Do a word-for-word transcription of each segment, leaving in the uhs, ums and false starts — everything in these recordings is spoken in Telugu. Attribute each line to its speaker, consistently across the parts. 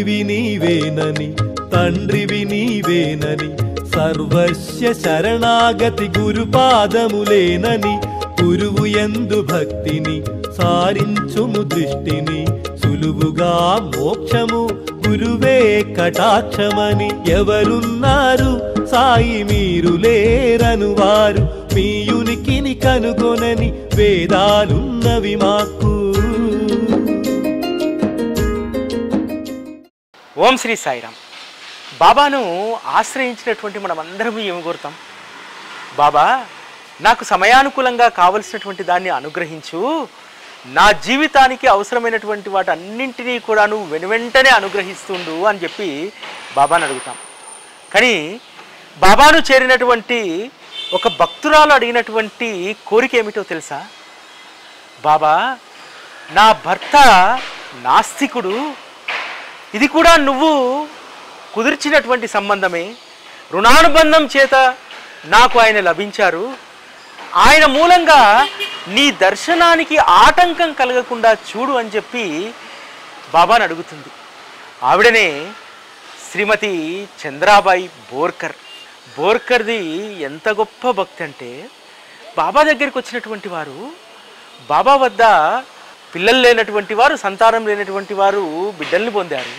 Speaker 1: తల్లివి నీవేనని తండ్రివి నీవేనని సర్వస్య శరణాగతి గురుపాదములేనని గురువు యందు భక్తిని సారించుము దృష్టిని సులువుగా మోక్షము గురువే కటాక్షమని ఎవరున్నారు సాయి మీరు లేరను వారు మీ ఉనికిని కనుగొనని వేదాలున్నవి మాకు.
Speaker 2: ఓం శ్రీ సాయిరామ్. బాబాను ఆశ్రయించినటువంటి మనమందరం ఏమి కోరుతాం? బాబా నాకు సమయానుకూలంగా కావలసినటువంటి దాన్ని అనుగ్రహించు, నా జీవితానికి అవసరమైనటువంటి వాటి అన్నింటినీ కూడా నువ్వు వెనువెంటనే అనుగ్రహిస్తుండు అని చెప్పి బాబాను అడుగుతాం. కానీ బాబాను చేరినటువంటి ఒక భక్తురాలు అడిగినటువంటి కోరిక ఏమిటో తెలుసా? బాబా నా భర్త నాస్తికుడు, ఇది కూడా నువ్వు కుదిర్చినటువంటి సంబంధమే, రుణానుబంధం చేత నాకు ఆయన లభించారు, ఆయన మూలంగా నీ దర్శనానికి ఆటంకం కలగకుండా చూడు అని చెప్పి బాబాను అడుగుతుంది. ఆవిడనే శ్రీమతి చంద్రాబాయి బోర్కర్. బోర్కర్ది ఎంత గొప్ప భక్తి అంటే, బాబా దగ్గరికి వచ్చినటువంటి వారు, బాబా వద్ద పిల్లలు లేనటువంటి వారు, సంతానం లేనటువంటి వారు బిడ్డల్ని పొందారు,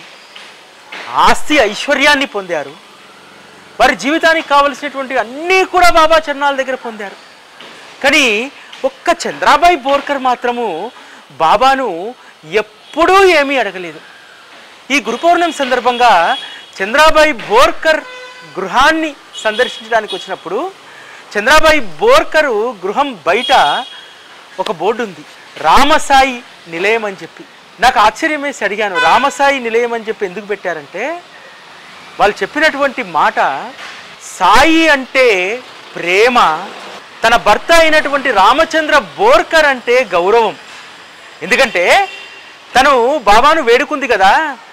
Speaker 2: ఆస్తి ఐశ్వర్యాన్ని పొందారు, వారి జీవితానికి కావలసినటువంటి అన్నీ కూడా బాబా చరణాల దగ్గర పొందారు. కానీ ఒక్క చంద్రాబాయి బోర్కర్ మాత్రము బాబాను ఎప్పుడూ ఏమీ అడగలేదు. ఈ గురు పౌర్ణమి సందర్భంగా చంద్రాబాయి బోర్కర్ గృహాన్ని సందర్శించడానికి వచ్చినప్పుడు చంద్రాబాయి బోర్కరు గృహం బయట ఒక బోర్డు ఉంది, రామసాయి నిలయం అని చెప్పి. నాకు ఆశ్చర్యం వేసి అడిగాను, రామసాయి నిలయం అని చెప్పి ఎందుకు పెట్టారంటే, వాళ్ళు చెప్పినటువంటి మాట, సాయి అంటే ప్రేమ, తన భర్త అయినటువంటి రామచంద్ర బోర్కర్ అంటే గౌరవం. ఎందుకంటే తను బాబాను వేడుకుంది కదా,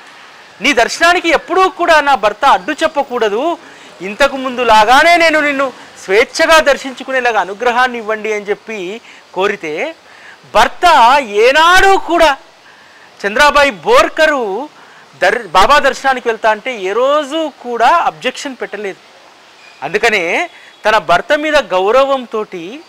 Speaker 2: నీ దర్శనానికి ఎప్పుడూ కూడా నా భర్త అడ్డు చెప్పకూడదు, ఇంతకు ముందు లాగానే నేను నిన్ను స్వేచ్ఛగా దర్శించుకునేలాగా అనుగ్రహాన్ని ఇవ్వండి అని చెప్పి కోరితే, భర్త ఏనాడు కూడా చంద్రాబాయి బోర్కరు దర్ బాబా దర్శనానికి వెళ్తా అంటే ఏ రోజు కూడా అబ్జెక్షన్ పెట్టలేదు. అందుకనే తన భర్త మీద గౌరవంతో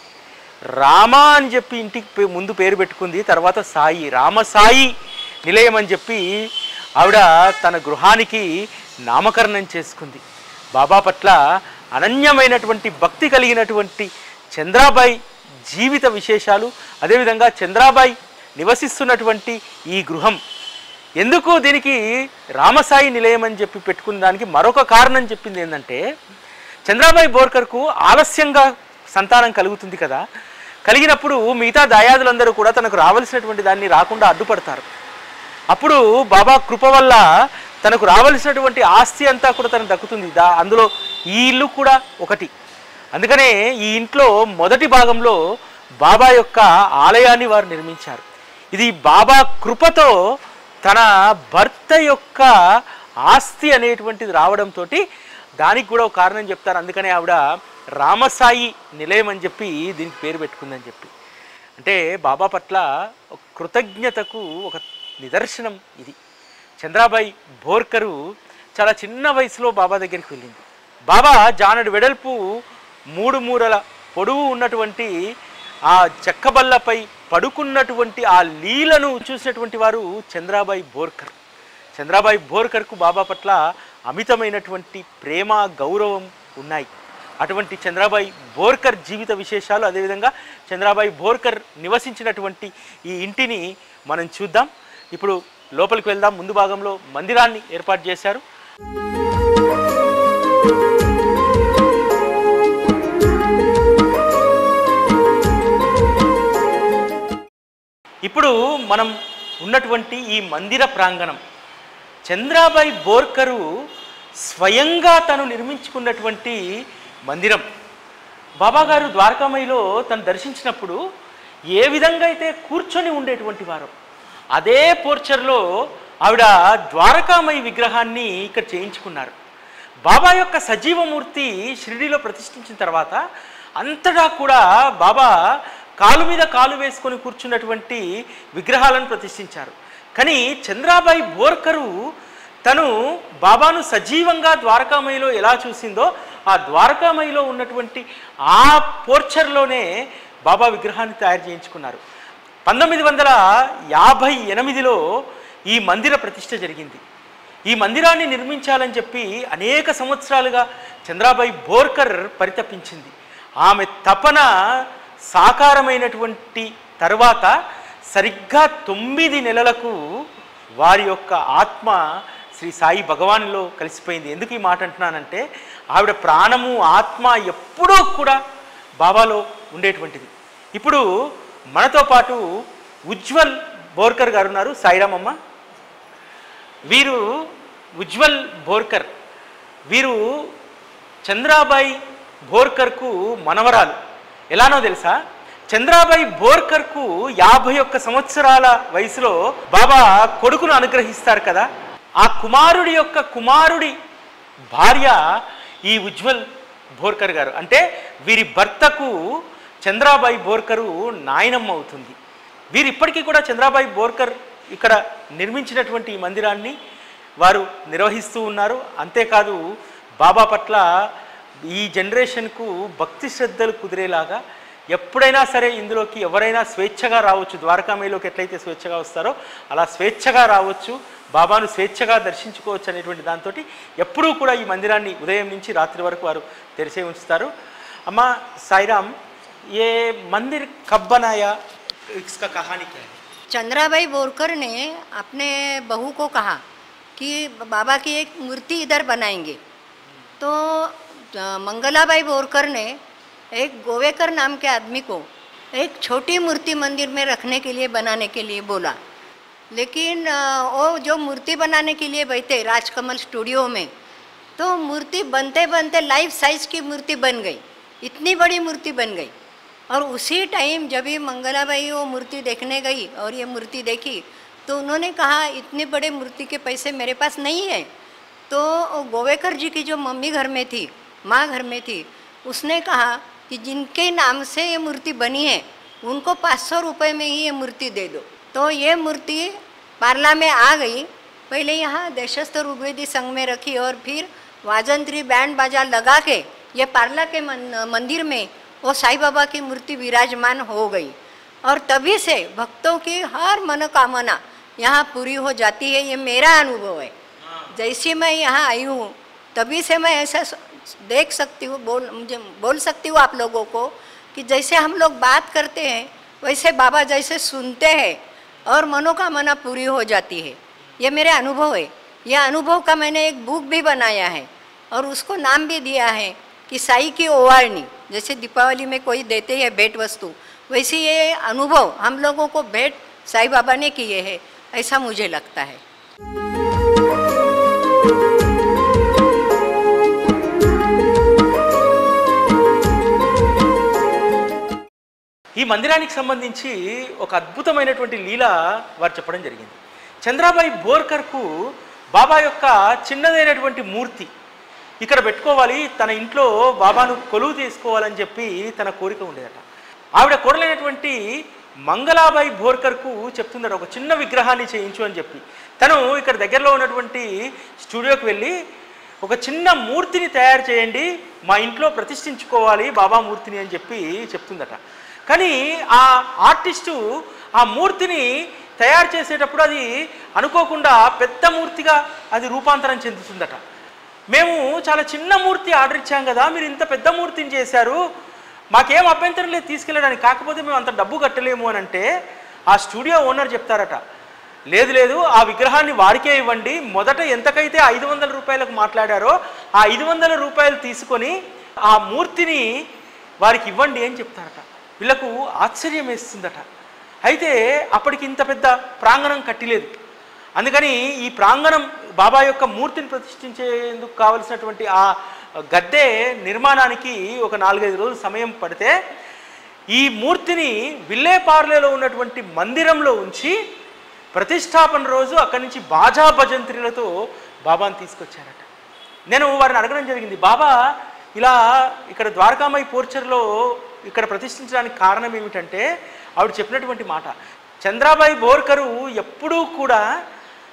Speaker 2: రామ అని చెప్పి ఇంటికి ముందు పేరు పెట్టుకుంది, తర్వాత సాయి, రామసాయి నిలయం అని చెప్పి ఆవిడ తన గృహానికి నామకరణం చేసుకుంది. బాబా పట్ల అనన్యమైనటువంటి భక్తి కలిగినటువంటి చంద్రాబాయి జీవిత విశేషాలు, అదేవిధంగా చంద్రాబాయి నివసిస్తున్నటువంటి ఈ గృహం, ఎందుకు దీనికి రామసాయి నిలయం అని చెప్పి పెట్టుకున్న దానికి మరొక కారణం చెప్పింది ఏంటంటే, చంద్రాబాయి బోర్కర్కు ఆలస్యంగా సంతానం కలుగుతుంది కదా, కలిగినప్పుడు మిగతా దాయాదులందరూ కూడా తనకు రావాల్సినటువంటి దాన్ని రాకుండా అడ్డుపడతారు. అప్పుడు బాబా కృప వల్ల తనకు రావాల్సినటువంటి ఆస్తి అంతా కూడా తనకు దక్కుతుంది. దా అందులో ఈ ఇల్లు కూడా ఒకటి. అందుకనే ఈ ఇంట్లో మొదటి భాగంలో బాబా యొక్క ఆలయాన్ని వారు నిర్మించారు. ఇది బాబా కృపతో తన భర్త యొక్క ఆస్తి అనేటువంటిది రావడంతో దానికి కూడా ఒక కారణం చెప్తారు. అందుకనే ఆవిడ రామసాయి నిలయం అని చెప్పి దీనికి పేరు పెట్టుకుందని చెప్పి. అంటే బాబా పట్ల కృతజ్ఞతకు ఒక నిదర్శనం ఇది. చంద్రాబాయి బోర్కరు చాలా చిన్న వయసులో బాబా దగ్గరికి వెళ్ళింది. బాబా జానడు వెడల్పు మూడు మూరల పొడవు ఉన్నటువంటి ఆ చెక్కబల్లపై పడుకున్నటువంటి ఆ లీలను చూసినటువంటి వారు చంద్రాబాయి బోర్కర్. చంద్రాబాయి బోర్కర్కు బాబా పట్ల అమితమైనటువంటి ప్రేమ, గౌరవం ఉన్నాయి. అటువంటి చంద్రాబాయి బోర్కర్ జీవిత విశేషాలు, అదేవిధంగా చంద్రాబాయి బోర్కర్ నివసించినటువంటి ఈ ఇంటిని మనం చూద్దాం. ఇప్పుడు లోపలికి వెళ్దాం. ముందు భాగంలో మందిరాన్ని ఏర్పాటు చేశారు. ఇప్పుడు మనం ఉన్నటువంటి ఈ మందిర ప్రాంగణం చంద్రాబాయి బోర్కరు స్వయంగా తను నిర్మించుకున్నటువంటి మందిరం. బాబాగారు ద్వారకామయిలో తను దర్శించినప్పుడు ఏ విధంగా అయితే కూర్చొని ఉండేటువంటి వారు, అదే పోర్చర్లో ఆవిడ ద్వారకామయి విగ్రహాన్ని ఇక్కడ చేయించుకున్నారు. బాబా యొక్క సజీవమూర్తి షిరిడీలో ప్రతిష్ఠించిన తర్వాత అంతటా కూడా బాబా కాలు మీద కాలు వేసుకొని కూర్చున్నటువంటి విగ్రహాలను ప్రతిష్ఠించారు. కానీ చంద్రాబాయి బోర్కరు తను బాబాను సజీవంగా ద్వారకామయిలో ఎలా చూసిందో ఆ ద్వారకామయిలో ఉన్నటువంటి ఆ పోర్చర్లోనే బాబా విగ్రహాన్ని తయారు చేయించుకున్నారు. పంతొమ్మిది వందల యాభై ఎనిమిదిలో ఈ మందిర ప్రతిష్ఠ జరిగింది. ఈ మందిరాన్ని నిర్మించాలని చెప్పి అనేక సంవత్సరాలుగా చంద్రాబాయి బోర్కర్ పరితపించింది. ఆమె తపన సాకారమైనటువంటి తర్వాత సరిగ్గా తొమ్మిది నెలలకు వారి యొక్క ఆత్మ శ్రీ సాయి భగవాన్లో కలిసిపోయింది. ఎందుకు ఈ మాట అంటున్నానంటే ఆవిడ ప్రాణము ఆత్మ ఎప్పుడూ కూడా బాబాలో ఉండేటువంటిది. ఇప్పుడు మనతో పాటు ఉజ్వల్ బోర్కర్ గారు ఉన్నారు. సాయిరామమ్మ, వీరు ఉజ్వల్ బోర్కర్, వీరు చంద్రాబాయి బోర్కర్కు మనవరాలు. ఎలానో తెలుసా, చంద్రాబాయి బోర్కర్కు యాభై ఒక్క సంవత్సరాల వయసులో బాబా కొడుకును అనుగ్రహిస్తారు కదా, ఆ కుమారుడి యొక్క కుమారుడి భార్య ఈ ఉజ్వల్ బోర్కర్ గారు. అంటే వీరి భర్తకు చంద్రాబాయి బోర్కరు నాయనమ్మ అవుతుంది. వీరు ఇప్పటికీ కూడా చంద్రాబాయి బోర్కర్ ఇక్కడ నిర్మించినటువంటి ఈ మందిరాన్ని వారు నిర్వహిస్తూ ఉన్నారు. అంతేకాదు బాబా పట్ల ఈ జనరేషన్కు భక్తి శ్రద్ధలు కుదిరేలాగా ఎప్పుడైనా సరే ఇందులోకి ఎవరైనా స్వేచ్ఛగా రావచ్చు. ద్వారకామయిలోకి ఎట్లయితే స్వేచ్ఛగా వస్తారో అలా స్వేచ్ఛగా రావచ్చు, బాబాను స్వేచ్ఛగా దర్శించుకోవచ్చు అనేటువంటి దాంతో ఎప్పుడూ కూడా ఈ మందిరాన్ని ఉదయం నుంచి రాత్రి వరకు వారు తెరిచే ఉంచుతారు. అమ్మ సాయిరామ్, ये मंदिर कब बनाया, इसका कहानी क्या है?
Speaker 3: चंद्राबाई बोरकर ने अपने बहू को कहा कि बाबा की एक मूर्ति इधर बनाएंगे, तो मंगलाबाई बोरकर ने एक गोवेकर नाम के आदमी को एक छोटी मूर्ति मंदिर में रखने के लिए बनाने के लिए बोला। लेकिन वो जो मूर्ति बनाने के लिए बैठे राजकमल स्टूडियो में, तो मूर्ति बनते बनते लाइफ साइज की मूर्ति बन गई, इतनी बड़ी मूर्ति बन गई। और उसी टाइम जब ये मंगलाबाई वो मूर्ति देखने गई और ये मूर्ति देखी, तो उन्होंने कहा इतने बड़े मूर्ति के पैसे मेरे पास नहीं है। तो गोवेकर जी की जो मम्मी घर में थी, माँ घर में थी, उसने कहा कि जिनके नाम से ये मूर्ति बनी है उनको पाँच सौ रुपये में ही ये मूर्ति दे दो। तो ये मूर्ति पार्ला में आ गई। पहले यहाँ देशस्थ ऋग्वेदी संघ में रखी और फिर वाजंत्री बैंड बाजा लगा के ये पार्ला के मंदिर में वो साईं बाबा की मूर्ति विराजमान हो गई। और तभी से भक्तों की हर मनोकामना यहाँ पूरी हो जाती है। ये मेरा अनुभव है। जैसे मैं यहाँ आई हूँ तभी से मैं ऐसा देख सकती हूँ, बोल मुझे बोल सकती हूँ आप लोगों को कि जैसे हम लोग बात करते हैं वैसे बाबा जैसे सुनते हैं और मनोकामना पूरी हो जाती है। ये मेरे अनुभव है। यह अनुभव का मैंने एक बुक भी बनाया है और उसको नाम भी दिया है कि साई की ओवारणी। जैसे दीपावली में कोई देते हैं भेंट वस्तु, वैसे ये अनुभव हम लोगों को भेंट साईं बाबा ने किए हैं, ऐसा मुझे लगता है।
Speaker 2: ఈ మందిరానికి సంబంధించి ఒక అద్భుతమైనటువంటి లీల వారు చెప్పడం జరిగింది. చంద్రాబాయి బోర్కర్కు బాబా యొక్క చిన్నదైనటువంటి మూర్తి ఇక్కడ పెట్టుకోవాలి, తన ఇంట్లో బాబాను కొలువు తీసుకోవాలని చెప్పి తన కోరిక ఉండేదట. ఆవిడ కోరలేనటువంటి మంగళాబాయి బోర్కర్కు చెప్తుందట ఒక చిన్న విగ్రహాన్ని చేయించు అని చెప్పి. తను ఇక్కడ దగ్గరలో ఉన్నటువంటి స్టూడియోకి వెళ్ళి ఒక చిన్న మూర్తిని తయారు చేయండి, మా ఇంట్లో ప్రతిష్ఠించుకోవాలి బాబా మూర్తిని అని చెప్పి చెప్తుందట. కానీ ఆ ఆర్టిస్టు ఆ మూర్తిని తయారు చేసేటప్పుడు అది అనుకోకుండా పెద్ద మూర్తిగా అది రూపాంతరం చెందుతుందట. మేము చాలా చిన్న మూర్తి ఆర్డర్ ఇచ్చాం కదా, మీరు ఇంత పెద్ద మూర్తిని చేశారు, మాకేం అభ్యంతరం లేదు తీసుకెళ్ళడానికి, కాకపోతే మేము అంత డబ్బు కట్టలేము అని అంటే ఆ స్టూడియో ఓనర్ చెప్తారట, లేదు లేదు ఆ విగ్రహాన్ని వారికే ఇవ్వండి, మొదట ఎంతకైతే ఐదు వందల రూపాయలకు మాట్లాడారో ఆ ఐదు వందల రూపాయలు తీసుకొని ఆ మూర్తిని వారికి ఇవ్వండి అని చెప్తారట. వీళ్ళకు ఆశ్చర్యం వేస్తుందట. అయితే అప్పటికి ఇంత పెద్ద ప్రాంగణం కట్టిలేదు. అందుకని ఈ ప్రాంగణం బాబా యొక్క మూర్తిని ప్రతిష్ఠించేందుకు కావలసినటువంటి ఆ గద్దె నిర్మాణానికి ఒక నాలుగైదు రోజులు సమయం పడితే ఈ మూర్తిని విల్లేపార్లేలో ఉన్నటువంటి మందిరంలో ఉంచి ప్రతిష్టాపన రోజు అక్కడి నుంచి బాజా భజంత్రిలతో బాబాను తీసుకొచ్చారట. నేను వారిని అడగడం జరిగింది, బాబా ఇలా ఇక్కడ ద్వారకామాయి పోర్చర్లో ఇక్కడ ప్రతిష్ఠించడానికి కారణం ఏమిటంటే ఆవిడ చెప్పినటువంటి మాట, చంద్రాబాయి బోర్కరు ఎప్పుడూ కూడా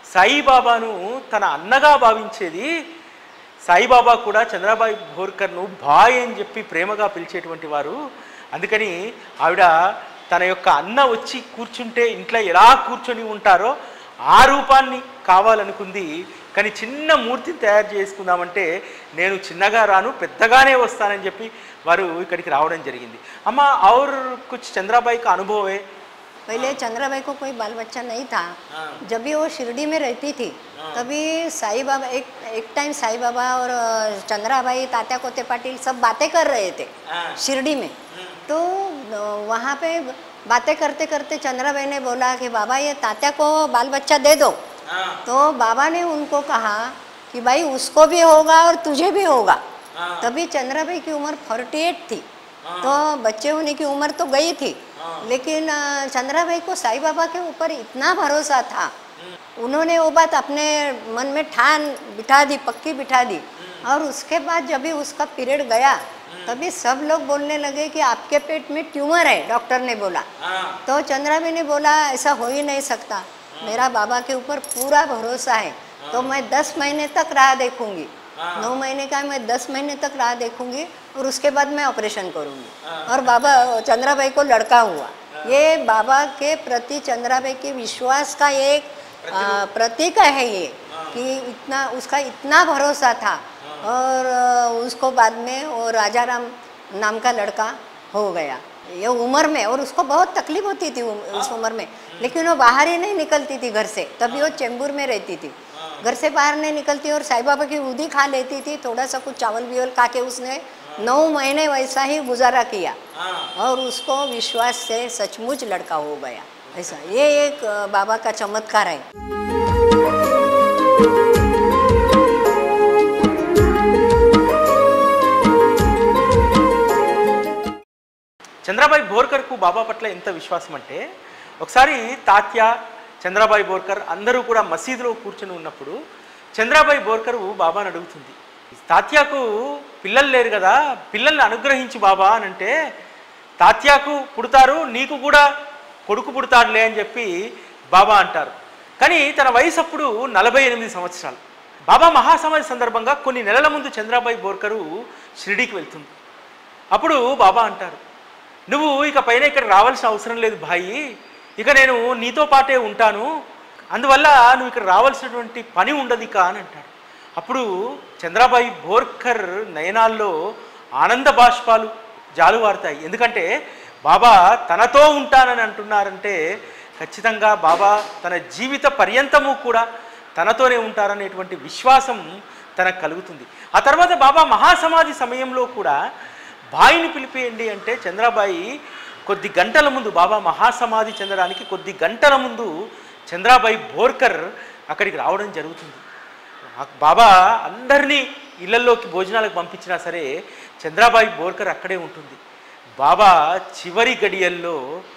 Speaker 2: సాయిబాబాను తన అన్నగా భావించేది. సాయిబాబా కూడా చంద్రబాయి బోర్కర్ను భాయ్ అని చెప్పి ప్రేమగా పిలిచేటువంటి వారు. అందుకని ఆవిడ తన యొక్క అన్న వచ్చి కూర్చుంటే ఇంట్లో ఎలా కూర్చొని ఉంటారో ఆ రూపాన్ని కావాలనుకుంది. కానీ చిన్న మూర్తిని తయారు చేసుకుందామంటే నేను చిన్నగా రాను, పెద్దగానే వస్తానని చెప్పి వారు ఇక్కడికి రావడం జరిగింది. అమ్మ और कुछ चंद्राबाई का अनुभव है?
Speaker 3: पहले चंद्राबाई को कोई बाल बच्चा नहीं था। जब भी वो शिरडी में रहती थी तभी साई बाबा एक एक टाइम साई बाबा और चंद्राबाई, तात्या कोते पाटिल सब बातें कर रहे थे शिरडी में। तो वहाँ पे बातें करते करते चंद्राबाई ने बोला कि बाबा ये तात्या को बाल बच्चा दे दो। तो बाबा ने उनको कहा कि भाई उसको भी होगा और तुझे भी होगा। तभी चंद्राबाई की उम्र अड़तालीस थी, तो बच्चे होने की उम्र तो गई थी, लेकिन चंद्राबाई को साईं बाबा के ऊपर इतना भरोसा था, उन्होंने वो बात अपने मन में ठान बिठा दी, पक्की बिठा दी। और उसके बाद जब भी उसका पीरियड गया तभी सब लोग बोलने लगे कि आपके पेट में ट्यूमर है, डॉक्टर ने बोला। तो चंद्राबाई ने बोला ऐसा हो ही नहीं सकता, मेरा बाबा के ऊपर पूरा भरोसा है, तो मैं दस महीने तक राह देखूंगी। नौ महीने का मैं दस महीने तक राह देखूंगी और उसके बाद मैं ऑपरेशन करूंगी। और बाबा चंद्राबाई को लड़का हुआ। ये बाबा के प्रति चंद्राबाई के विश्वास का एक आ, प्रतीक है ये, कि इतना उसका इतना भरोसा था। और उसको बाद में वो राजा राम नाम का लड़का हो गया ये उम्र में। और उसको बहुत तकलीफ होती थी उस उम्र में, लेकिन वो बाहर ही नहीं निकलती थी घर से। तभी वो चेंबूर में रहती थी, घर से बाहर नहीं निकलती और साईं बाबा की उदी खा लेती थी, थोड़ा सा कुछ चावल बिवल खा के उसने नौ महीने वैसा ही गुजारा किया। और उसको विश्वास से सचमुच लड़का हो गया। ऐसा ये एक बाबा का चमत्कार है।
Speaker 2: చంద్రబాయి బోర్కర్కు బాబా పట్ల ఎంత విశ్వాసం అంటే, ఒకసారి తాత్య, చంద్రబాయి బోర్కర్ అందరూ కూడా మసీదులో కూర్చొని ఉన్నప్పుడు చంద్రబాయి బోర్కరు బాబాను అడుగుతుంది, తాత్యాకు పిల్లలు లేరు కదా, పిల్లల్ని అనుగ్రహించు బాబా అని అంటే, తాత్యాకు పుడతారు, నీకు కూడా కొడుకు పుడతాడులే అని చెప్పి బాబా అంటారు. కానీ తన వయసు అప్పుడు నలభై ఎనిమిది సంవత్సరాలు. బాబా మహాసమాధి సందర్భంగా కొన్ని నెలల ముందు చంద్రబాయి బోర్కరు షిరిడీకి వెళ్తుంది. అప్పుడు బాబా అంటారు, నువ్వు ఇక పైన ఇక్కడ రావాల్సిన అవసరం లేదు భాయి, ఇక నేను నీతో పాటే ఉంటాను, అందువల్ల నువ్వు ఇక్కడ రావాల్సినటువంటి పని ఉండదు ఇక అని అంటాడు. అప్పుడు చంద్రబాయి బోర్కర్ నయనాల్లో ఆనంద బాష్పాలు జాలువారుతాయి. ఎందుకంటే బాబా తనతో ఉంటానని అంటున్నారంటే ఖచ్చితంగా బాబా తన జీవిత పర్యంతము కూడా తనతోనే ఉంటారనేటువంటి విశ్వాసం తనకు కలుగుతుంది. ఆ తర్వాత బాబా మహాసమాధి సమయంలో కూడా బాయిని పిలిపియండి అంటే చంద్రబాయి కొద్ది గంటల ముందు, బాబా మహాసమాధి చెందడానికి కొద్ది గంటల ముందు చంద్రబాయి బోర్కర్ అక్కడికి రావడం జరుగుతుంది. బాబా అందరినీ ఇళ్లలోకి భోజనాలకు పంపించినా సరే చంద్రబాయి బోర్కర్ అక్కడే ఉంటుంది. బాబా చివరి గడియల్లో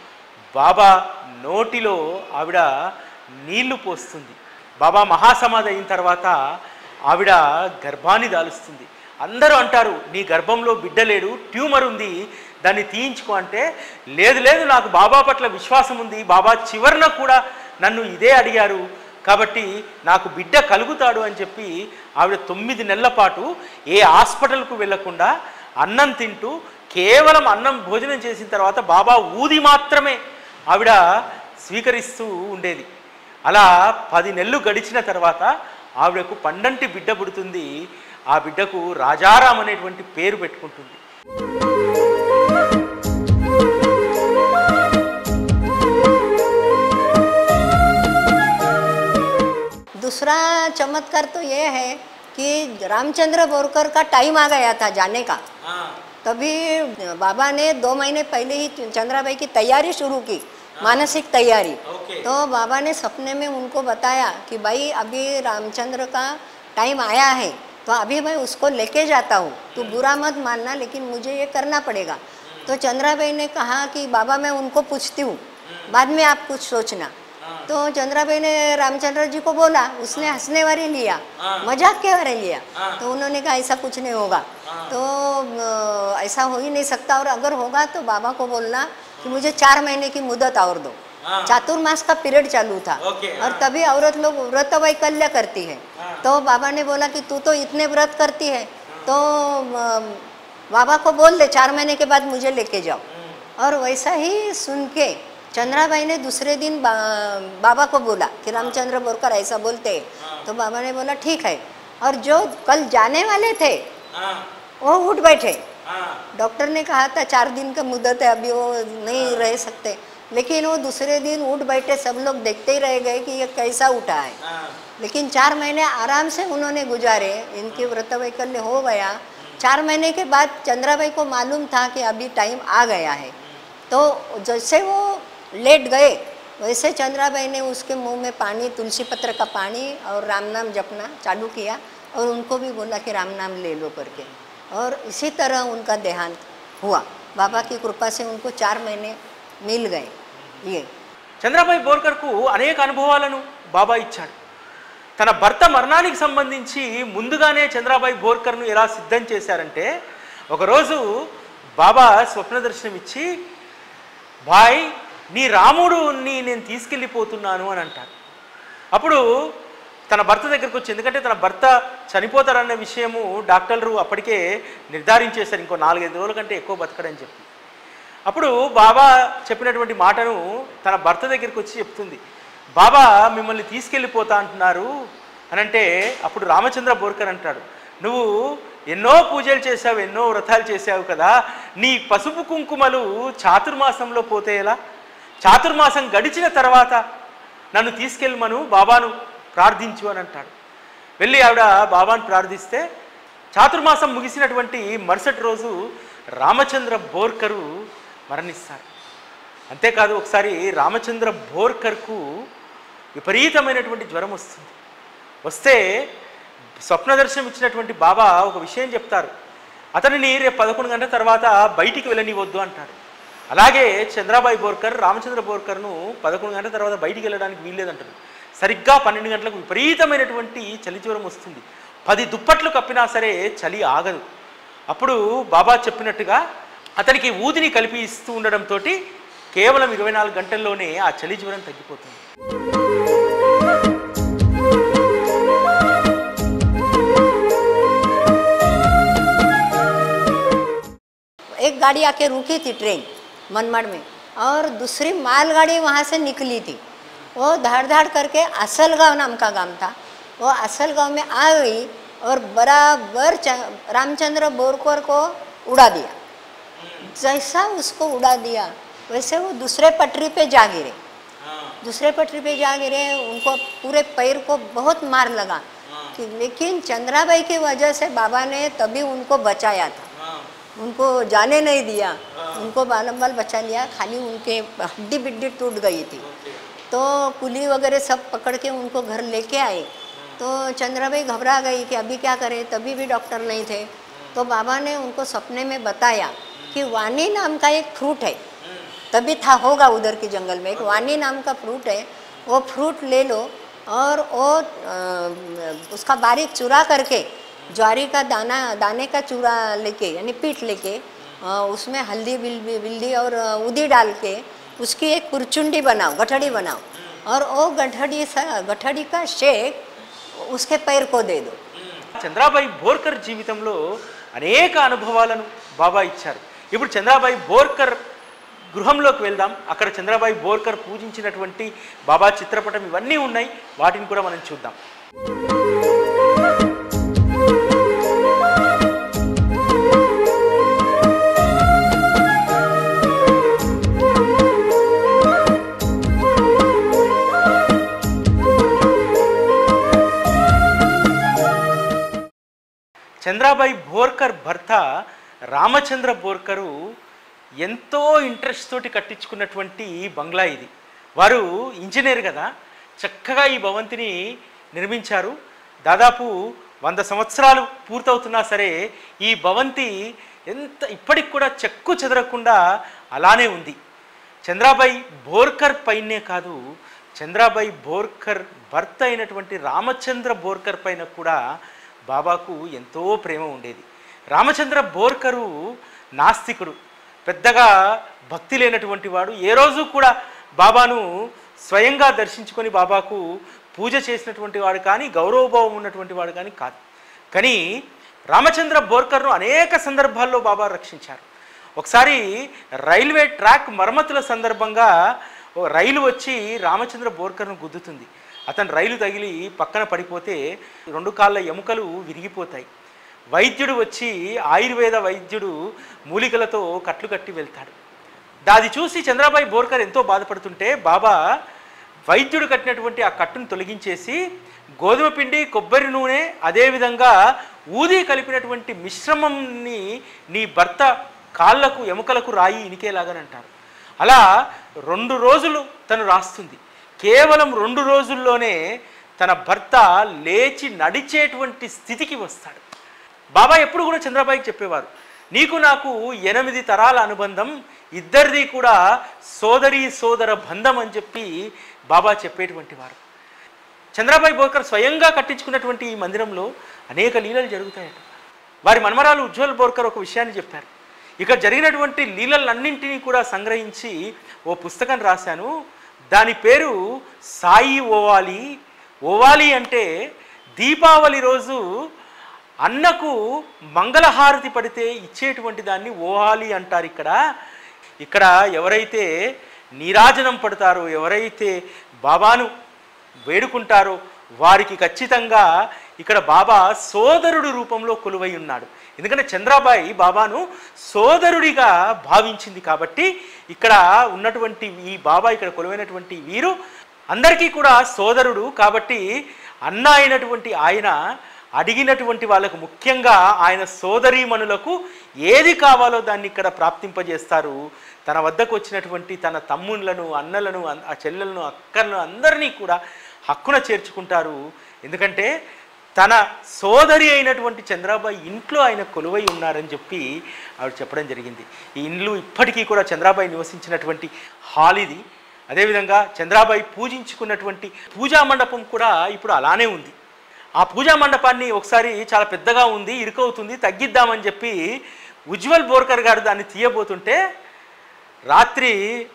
Speaker 2: బాబా నోటిలో ఆవిడ నీళ్లు పోస్తుంది. బాబా మహాసమాధి అయిన తర్వాత ఆవిడ గర్భాన్ని దాలుస్తుంది. అందరూ అంటారు, నీ గర్భంలో బిడ్డ లేడు, ట్యూమర్ ఉంది, దాన్ని తీయించుకో అంటే, లేదు లేదు నాకు బాబా పట్ల విశ్వాసం ఉంది, బాబా చివరన కూడా నన్ను ఇదే అడిగారు, కాబట్టి నాకు బిడ్డ కలుగుతాడు అని చెప్పి ఆవిడ తొమ్మిది నెలల పాటు ఏ హాస్పిటల్కు వెళ్లకుండా అన్నం తింటూ కేవలం అన్నం భోజనం చేసిన తర్వాత బాబా ఊది మాత్రమే ఆవిడ స్వీకరిస్తూ ఉండేది. అలా పది నెలలు గడిచిన తర్వాత ఆవిడకు పండంటి బిడ్డ పుడుతుంది. ఆ బిడ్డకు రాజారాం అనేటువంటి పేరు పెట్టుకుంటుంది.
Speaker 3: दूसरा चमत्कार तो ये है कि रामचंद्र बोरकर का टाइम आ गया था जाने का। तभी बाबा ने दो महीने पहले ही चंद्राबाई की तैयारी शुरू की, मानसिक तैयारी। तो बाबा ने सपने में उनको बताया कि भाई अभी रामचंद्र का टाइम आया है, तो अभी मैं उसको लेके जाता हूँ, तू बुरा मत मानना, लेकिन मुझे ये करना पड़ेगा। तो चंद्राबाई ने कहा कि बाबा मैं उनको पूछती हूँ, बाद में आप कुछ सोचना। तो चंद्राबाई ने रामचंद्र जी को बोला, उसने हंसने वाली लिया, मजाक के वाले लिया। तो उन्होंने कहा ऐसा कुछ नहीं होगा, तो ऐसा हो ही नहीं सकता, और अगर होगा तो बाबा को बोलना कि मुझे चार महीने की मुद्दत और दो। चातुर्मास का पीरियड चालू था और तभी औरत लोग व्रत वैकल्य करती है। तो बाबा ने बोला कि तू तो इतने व्रत करती है तो बाबा को बोल दे चार महीने के बाद मुझे लेके जाओ। और वैसा ही सुन के चंद्राबाई ने दूसरे दिन बा, बाबा को बोला कि रामचंद्र बोरकर ऐसा बोलते हैं। तो बाबा ने बोला ठीक है। और जो कल जाने वाले थे वो उठ बैठे। डॉक्टर ने कहा था चार दिन का मुद्दत है, अभी वो नहीं रह सकते, लेकिन वो दूसरे दिन उठ बैठे। सब लोग देखते ही रह गए कि ये कैसा उठा है। लेकिन चार महीने आराम से उन्होंने गुजारे, इनकी व्रत वैकल्य हो गया। चार महीने के बाद चंद्राबाई को मालूम था कि अभी टाइम आ गया है। तो जैसे वो लेट गए वैसे चंद्राबाई ने उसके मुंह में पानी, तुलसी पत्र का पानी और राम नाम जपना चालू किया और उनको भी बोला कि राम नाम ले लो करके। और इसी तरह उनका देहांत हुआ। बाबा की कृपा से उनको चार महीने मिल गए। ये
Speaker 2: చంద్రబాయి బోర్కర్కు అనేక అనుభవాలను బాబా ఇచ్చాడు. తన భర్త మరణానికి సంబంధించి ముందుగానే చంద్రబాయి బోర్కర్ను ఎలా సిద్ధం చేశారంటే, ఒకరోజు బాబా స్వప్న దర్శనం ఇచ్చి, భాయ్ నీ రాముడుని నేను తీసుకెళ్ళిపోతున్నాను అని అంటారు. అప్పుడు తన భర్త దగ్గరకు వచ్చి, ఎందుకంటే తన భర్త చనిపోతారన్న విషయము డాక్టర్లు అప్పటికే నిర్ధారించేశారు, ఇంకో నాలుగైదు రోజుల కంటే ఎక్కువ బతకడని చెప్పి. అప్పుడు బాబా చెప్పినటువంటి మాటను తన భర్త దగ్గరికి వచ్చి చెప్తుంది, బాబా మిమ్మల్ని తీసుకెళ్ళిపోతా అంటున్నారు అని అంటే, అప్పుడు రామచంద్ర బోర్కర్ అంటాడు, నువ్వు ఎన్నో పూజలు చేశావు, ఎన్నో వ్రతాలు చేశావు కదా, నీ పసుపు కుంకుమలు చాతుర్మాసంలో పోతే ఎలా? చాతుర్మాసం గడిచిన తర్వాత నన్ను తీసుకెళ్ళమను, బాబాను ప్రార్థించు అని అంటాడు. వెళ్ళి ఆవిడ బాబాను ప్రార్థిస్తే చాతుర్మాసం ముగిసినటువంటి మరుసటి రోజు రామచంద్ర బోర్కరు మరణిస్తారు. అంతేకాదు ఒకసారి రామచంద్ర బోర్కర్కు విపరీతమైనటువంటి జ్వరం వస్తుంది. వస్తే స్వప్న దర్శనం ఇచ్చినటువంటి బాబా ఒక విషయం చెప్తారు, అతనిని రేపు పదకొండు గంటల తర్వాత బయటికి వెళ్ళనివద్దు అంటాడు. అలాగే చంద్రబాయి బోర్కర్ రామచంద్ర బోర్కర్ను పదకొండు గంటల తర్వాత బయటికి వెళ్ళడానికి వీల్లేదంటారు. సరిగ్గా పన్నెండు గంటలకు విపరీతమైనటువంటి చలి జ్వరం వస్తుంది. పది దుప్పట్లు కప్పినా సరే చలి ఆగదు. అప్పుడు బాబా చెప్పినట్టుగా అతనికి ఊదిని కలిపి ఇస్తూ ఉండడంతో కేవలం ఇరవై నాలుగు గంటల్లోనే ఆ చలి జ్వరం తగ్గిపోతుంది.
Speaker 3: एक गाड़ी आके रुकी थी ट्रेन मनमाड़ में और दूसरी मालगाड़ी वहाँ से निकली थी। वो धाड़ धाड़ करके असलगांव नाम का गांव था, वो असलगांव में आ गई और बराबर रामचंद्र बोरकर को उड़ा दिया। जैसा उसको उड़ा दिया वैसे वो दूसरे पटरी पे जा गिरे। दूसरे पटरी पे जा गिरे, उनको पूरे पैर को बहुत मार लगा कि, लेकिन चंद्राबाई की वजह से बाबा ने तभी उनको बचाया था, उनको जाने नहीं दिया, उनको बालम बाल बचा लिया। खाली उनके हड्डी बिड्डी टूट गई थी। तो कुली वगैरह सब पकड़ के उनको घर लेके आए। तो चंद्राबाई घबरा गई कि अभी क्या करें, तभी भी डॉक्टर नहीं थे। तो बाबा ने उनको सपने में बताया कि वानी नाम का एक फ्रूट है, तभी था होगा उधर के जंगल में एक वानी नाम का फ्रूट है, वो फ्रूट ले लो और वो उसका बारीक चूरा करके ज्वारी का दाना दाने का चूरा लेके यानी पीठ लेके उसमें हल्दी बिल्दी और उदी डाल के उसकी एक पुरचुंडी बनाओ, गठड़ी बनाओ और वो गठड़ी सा गठड़ी का शेक उसके पैर को दे दो.
Speaker 2: చంద్రబాయి బోర్కర్ జీవితంలో అనేక అనుభవాలను బాబా ఇచ్చారు. ఇప్పుడు చంద్రబాయి బోర్కర్ గృహంలోకి వెళ్దాం. అక్కడ చంద్రబాయి బోర్కర్ పూజించినటువంటి బాబా చిత్రపటం ఇవన్నీ ఉన్నాయి, వాటిని కూడా మనం చూద్దాం. చంద్రబాయి బోర్కర్ భర్త రామచంద్ర బోర్కరు ఎంతో ఇంట్రెస్ట్ తోటి కట్టించుకున్నటువంటి బంగ్లా ఇది. వారు ఇంజనీర్ కదా, చక్కగా ఈ భవంతిని నిర్మించారు. దాదాపు వంద సంవత్సరాలు పూర్తవుతున్నా సరే ఈ భవంతి ఎంత ఇప్పటికి కూడా చెక్కు చెదరకుండా అలానే ఉంది. చంద్రబాయి బోర్కర్ పైనే కాదు, చంద్రబాయి బోర్కర్ భర్త అయినటువంటి రామచంద్ర బోర్కర్ పైన కూడా బాబాకు ఎంతో ప్రేమ ఉండేది. రామచంద్ర బోర్కరు నాస్తికుడు, పెద్దగా భక్తి లేనటువంటి వాడు. ఏ రోజు కూడా బాబాను స్వయంగా దర్శించుకొని బాబాకు పూజ చేసినటువంటి వాడు కానీ గౌరవభావం ఉన్నటువంటి వాడు కానీ కాదు. కానీ రామచంద్ర బోర్కర్ను అనేక సందర్భాల్లో బాబా రక్షించారు. ఒకసారి రైల్వే ట్రాక్ మరమ్మతుల సందర్భంగా రైలు వచ్చి రామచంద్ర బోర్కర్ను గుద్దుతుంది. అతను రైలు తగిలి పక్కన పడిపోతే రెండు కాళ్ళ ఎముకలు విరిగిపోతాయి. వైద్యుడు వచ్చి ఆయుర్వేద వైద్యుడు మూలికలతో కట్లు కట్టి వెళ్తాడు. అది చూసి చంద్రబాయి బోర్కర్ ఎంతో బాధపడుతుంటే బాబా వైద్యుడు కట్టినటువంటి ఆ కట్టును తొలగించేసి గోధుమ పిండి, కొబ్బరి నూనె, అదేవిధంగా ఊది కలిపినటువంటి మిశ్రమంని నీ భర్త కాళ్ళకు ఎముకలకు రాయి ఇనికేలాగానంటారు. అలా రెండు రోజులు తను రాస్తుంది. కేవలం రెండు రోజుల్లోనే తన భర్త లేచి నడిచేటువంటి స్థితికి వస్తాడు. బాబా ఎప్పుడు కూడా చంద్రబాయికి చెప్పేవారు, నీకు నాకు ఎనిమిది తరాల అనుబంధం, ఇద్దరిది కూడా సోదరి సోదర బంధం అని చెప్పి బాబా చెప్పేటువంటి వారు. చంద్రబాయి బోర్కర్ స్వయంగా కట్టించుకున్నటువంటి ఈ మందిరంలో అనేక లీలలు జరుగుతాయట. వారి మనమరాలు ఉజ్వల్ బోర్కర్ ఒక విషయాన్ని చెప్పారు, ఇక్కడ జరిగినటువంటి లీలలన్నింటినీ కూడా సంగ్రహించి ఓ పుస్తకం రాశాను, దాని పేరు సాయి ఓవాలి. ఓవాలి అంటే దీపావళి రోజు అన్నకు మంగళహారతి పడితే ఇచ్చేటువంటి దాన్ని ఓవాలి అంటారు. ఇక్కడ ఇక్కడ ఎవరైతే నీరాజనం పడతారో, ఎవరైతే బాబాను వేడుకుంటారో వారికి ఖచ్చితంగా ఇక్కడ బాబా సోదరుడు రూపంలో కొలువై ఉన్నాడు. ఎందుకంటే చంద్రబాయి బాబాను సోదరుడిగా భావించింది కాబట్టి ఇక్కడ ఉన్నటువంటి ఈ బాబా ఇక్కడ కొలువైనటువంటి వీరు అందరికీ కూడా సోదరుడు కాబట్టి అన్న అయినటువంటి ఆయన అడిగినటువంటి వాళ్ళకు, ముఖ్యంగా ఆయన సోదరీమణులకు ఏది కావాలో దాన్ని ఇక్కడ ప్రాప్తింపజేస్తారు. తన వద్దకు వచ్చినటువంటి తన తమ్ముళ్ళను, అన్నలను, ఆ చెల్లెలను, అక్కలను అందరినీ కూడా హక్కున చేర్చుకుంటారు. ఎందుకంటే తన సోదరి అయినటువంటి చంద్రబాయి ఇంట్లో ఆయన కొలువై ఉన్నారని చెప్పి ఆవిడ చెప్పడం జరిగింది. ఈ ఇండ్లు ఇప్పటికీ కూడా చంద్రబాయి నివసించినటువంటి హాల్ ఇది. అదేవిధంగా చంద్రబాయి పూజించుకున్నటువంటి పూజా మండపం కూడా ఇప్పుడు అలానే ఉంది. ఆ పూజా మండపాన్ని ఒకసారి చాలా పెద్దగా ఉంది, ఇరుకవుతుంది, తగ్గిద్దామని చెప్పి ఉజ్వల్ బోర్కర్ గారు దాన్ని తీయబోతుంటే రాత్రి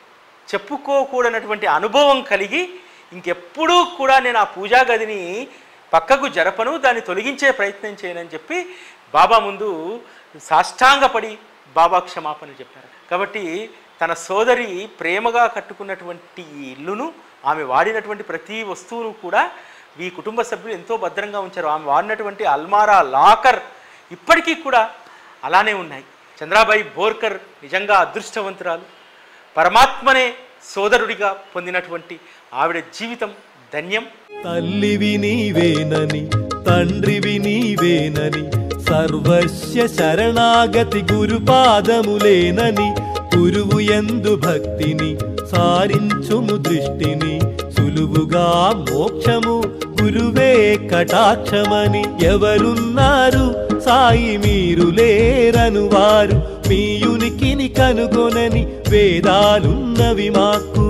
Speaker 2: చెప్పుకోకూడనటువంటి అనుభవం కలిగి ఇంకెప్పుడూ కూడా నేను ఆ పూజా గదిని పక్కకు జరపను, దాన్ని తొలగించే ప్రయత్నం చేయనని చెప్పి బాబా ముందు సాష్టాంగపడి బాబా క్షమాపణ చెప్పారు. కాబట్టి తన సోదరి ప్రేమగా కట్టుకున్నటువంటి ఈ ఇల్లును, ఆమె వాడినటువంటి ప్రతి వస్తువును కూడా ఈ కుటుంబ సభ్యులు ఎంతో భద్రంగా ఉంచారు. ఆమె వాడినటువంటి అల్మారా, లాకర్ ఇప్పటికీ కూడా అలానే ఉన్నాయి. చంద్రబాయి బోర్కర్ నిజంగా అదృష్టవంతురాలు. పరమాత్మనే సోదరుడిగా పొందినటువంటి ఆవిడ జీవితం ధన్యం.
Speaker 1: తల్లివి నీవేనని, తండ్రివి నీవేనని, సర్వస్య శరణాగతి గురుపాదములేనని, గురువు యందు భక్తిని సారించుము దృష్టిని, సులువుగా మోక్షము గురువే కటాక్షమని. ఎవరున్నారు సాయి మీరు లేరను వారు, మీ యునికిని కనుగొనని వేదాలున్నవి మాకు.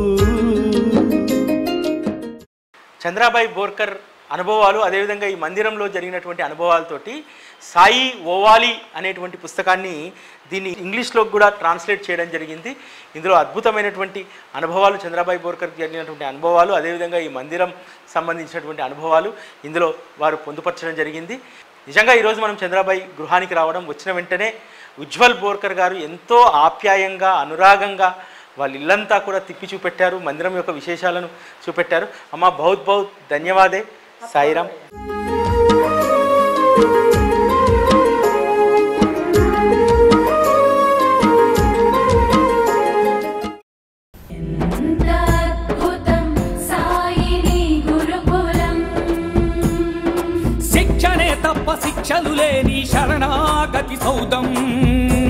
Speaker 2: చంద్రబాయి బోర్కర్ అనుభవాలు, అదేవిధంగా ఈ మందిరంలో జరిగినటువంటి అనుభవాలతోటి సాయి ఓవాలి అనేటువంటి పుస్తకాన్ని దీన్ని ఇంగ్లీష్లోకి కూడా ట్రాన్స్లేట్ చేయడం జరిగింది. ఇందులో అద్భుతమైనటువంటి అనుభవాలు, చంద్రబాయి బోర్కర్కి జరిగినటువంటి అనుభవాలు, అదేవిధంగా ఈ మందిరం సంబంధించినటువంటి అనుభవాలు ఇందులో వారు పొందుపరచడం జరిగింది. నిజంగా ఈరోజు మనం చంద్రబాయి గృహానికి రావడం, వచ్చిన వెంటనే ఉజ్వల్ బోర్కర్ గారు ఎంతో ఆప్యాయంగా, అనురాగంగా వాళ్ళ ఇల్లంతా కూడా తిప్పి చూపెట్టారు, మందిరం యొక్క విశేషాలను చూపెట్టారు. అమ్మ బహుత్ బహుత్ ధన్యవాదే. సాయిరామ్.
Speaker 4: శిక్షణే తప్ప శిక్షలు లేని శరణాగతి సౌదం.